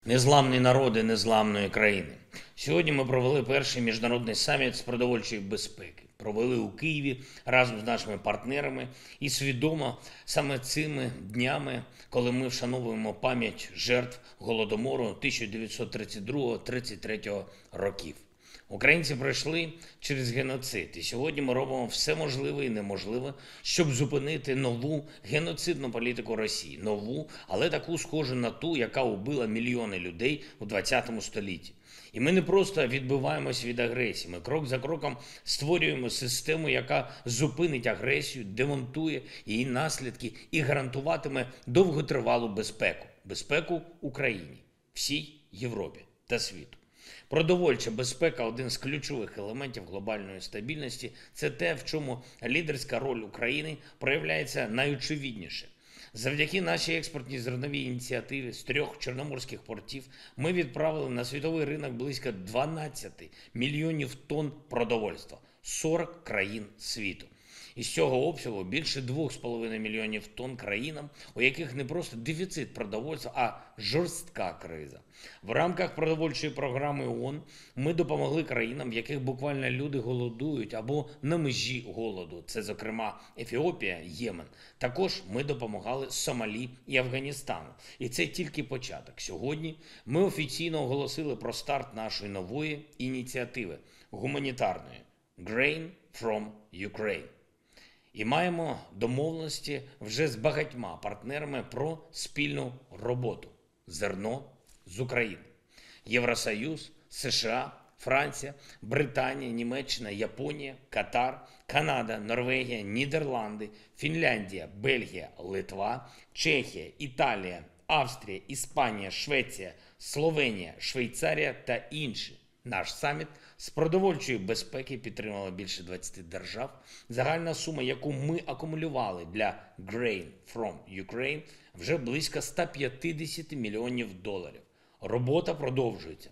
Незламні народи незламної країни. Сьогодні ми провели перший міжнародний саміт з продовольчої безпеки. Провели у Києві разом з нашими партнерами і свідомо саме цими днями, коли ми вшановуємо пам'ять жертв Голодомору 1932-33 років. Українці пройшли через геноцид, і сьогодні ми робимо все можливе і неможливе, щоб зупинити нову геноцидну політику Росії. Нову, але таку схожу на ту, яка убила мільйони людей у ХХ столітті. І ми не просто відбиваємось від агресії, ми крок за кроком створюємо систему, яка зупинить агресію, демонтує її наслідки і гарантуватиме довготривалу безпеку. Безпеку Україні, всій Європі та світу. Продовольча безпека – один з ключових елементів глобальної стабільності. Це те, в чому лідерська роль України проявляється найочевидніше. Завдяки нашій експортній зерновій ініціативі з 3 чорноморських портів ми відправили на світовий ринок близько 12 мільйонів тонн продовольства – 40 країн світу. Із цього обсягу більше 2,5 мільйонів тонн країнам, у яких не просто дефіцит продовольства, а жорстка криза. В рамках продовольчої програми ООН ми допомогли країнам, в яких буквально люди голодують або на межі голоду. Це, зокрема, Ефіопія, Ємен. Також ми допомагали Сомалі і Афганістану. І це тільки початок. Сьогодні ми офіційно оголосили про старт нашої нової ініціативи – гуманітарної «Grain from Ukraine». І маємо домовленості вже з багатьма партнерами про спільну роботу. Зерно з України. Євросоюз, США, Франція, Британія, Німеччина, Японія, Катар, Канада, Норвегія, Нідерланди, Фінляндія, Бельгія, Литва, Чехія, Італія, Австрія, Іспанія, Швеція, Словенія, Швейцарія та інші. Наш саміт з продовольчої безпеки підтримало більше 20 держав. Загальна сума, яку ми акумулювали для Grain from Ukraine, вже близько 150 мільйонів доларів. Робота продовжується.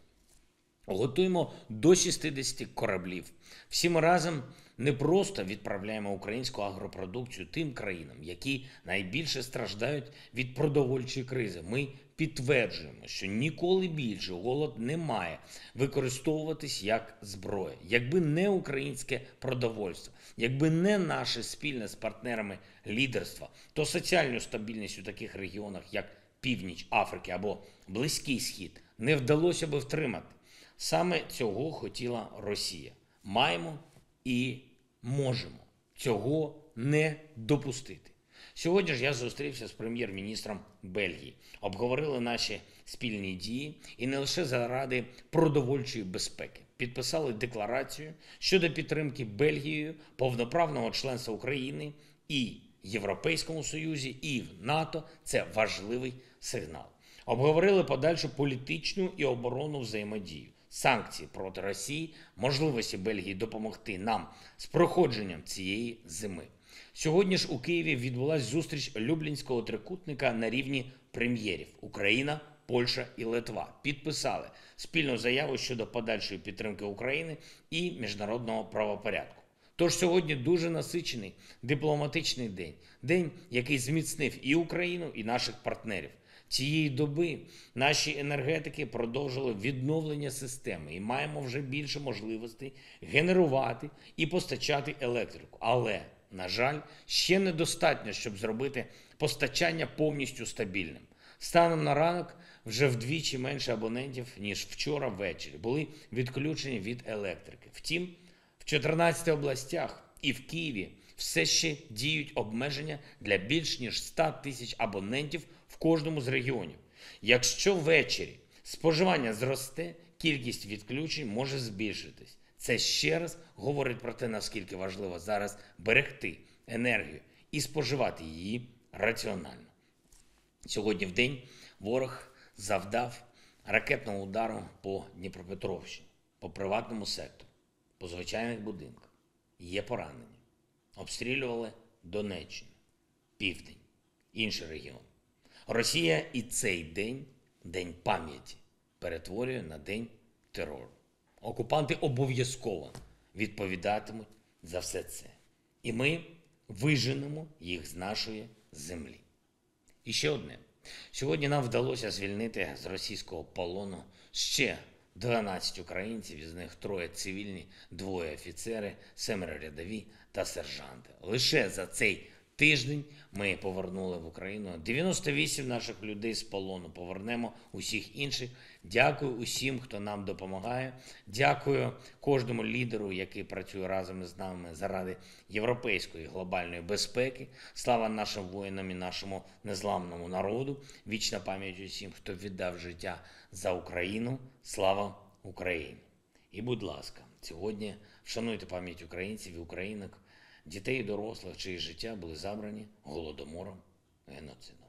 Готуємо до 60 кораблів. Всі ми разом не просто відправляємо українську агропродукцію тим країнам, які найбільше страждають від продовольчої кризи. Ми підтверджуємо, що ніколи більше голод не має використовуватись як зброя. Якби не українське продовольство, якби не наше спільне з партнерами лідерство, то соціальну стабільність у таких регіонах, як Північ Африки або Близький Схід, не вдалося би втримати. Саме цього хотіла Росія. Маємо і можемо цього не допустити. Сьогодні ж я зустрівся з прем'єр-міністром Бельгії. Обговорили наші спільні дії і не лише заради продовольчої безпеки. Підписали декларацію щодо підтримки Бельгією повноправного членства України і в Європейському Союзі, і в НАТО. Це важливий сигнал. Обговорили подальшу політичну і оборонну взаємодію. Санкції проти Росії, можливості Бельгії допомогти нам з проходженням цієї зими. Сьогодні ж у Києві відбулася зустріч Люблінського трикутника на рівні прем'єрів. Україна, Польща і Литва підписали спільну заяву щодо подальшої підтримки України і міжнародного правопорядку. Тож сьогодні дуже насичений дипломатичний день. День, який зміцнив і Україну, і наших партнерів. Цієї доби наші енергетики продовжили відновлення системи і маємо вже більше можливостей генерувати і постачати електрику. Але, на жаль, ще недостатньо, щоб зробити постачання повністю стабільним. Станом на ранок вже вдвічі менше абонентів, ніж вчора ввечері, були відключені від електрики. Втім, в 14 областях і в Києві все ще діють обмеження для більш ніж 100 тисяч абонентів в кожному з регіонів. Якщо ввечері споживання зросте, кількість відключень може збільшитись. Це ще раз говорить про те, наскільки важливо зараз берегти енергію і споживати її раціонально. Сьогодні в день ворог завдав ракетного удару по Дніпропетровщині, по приватному сектору, по звичайних будинках. Є поранені. Обстрілювали Донеччину, Південь, інший регіон. Росія і цей день, день пам'яті, перетворює на день терору. Окупанти обов'язково відповідатимуть за все це. І ми виженемо їх з нашої землі. І ще одне. Сьогодні нам вдалося звільнити з російського полону ще 12 українців, із них 3 цивільні, 2 офіцери, 7 рядові та сержанти. Лише за цей тиждень ми повернули в Україну 98 наших людей з полону. Повернемо усіх інших. Дякую усім, хто нам допомагає. Дякую кожному лідеру, який працює разом з нами заради європейської глобальної безпеки. Слава нашим воїнам і нашому незламному народу. Вічна пам'ять усім, хто віддав життя за Україну. Слава Україні! І, будь ласка, сьогодні вшануйте пам'ять українців і українок, дітей і дорослих, чиї життя були забрані голодомором, геноцидом.